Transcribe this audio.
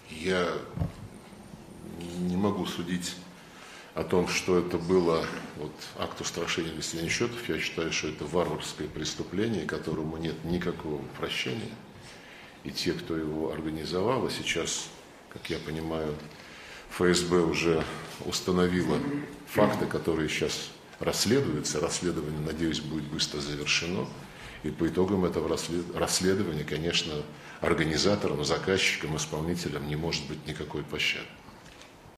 Я не могу судить о том, что это было акт устрашения или сведения счетов. Я считаю, что это варварское преступление, которому нет никакого прощения. И те, кто его организовал, и сейчас, как я понимаю, ФСБ уже установила факты, которые сейчас расследуются. Расследование, надеюсь, будет быстро завершено. И по итогам этого расследования, конечно, организаторам, заказчикам, исполнителям не может быть никакой пощады.